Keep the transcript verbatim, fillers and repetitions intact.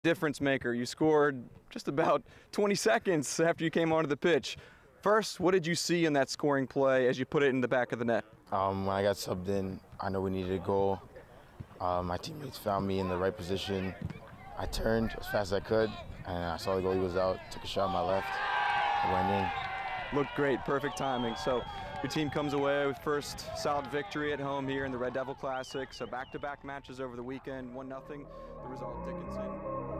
Difference maker. You scored just about twenty seconds after you came onto the pitch. First, what did you see in that scoring play as you put it in the back of the net? Um, when I got subbed in, I know we needed a goal. Uh, my teammates found me in the right position. I turned as fast as I could, and I saw the goalie was out, took a shot on my left, and went in. Looked great, perfect timing. So your team comes away with first solid victory at home here in the Red Devil Classic. So back-to-back matches over the weekend, one nothing. The result, Dickinson.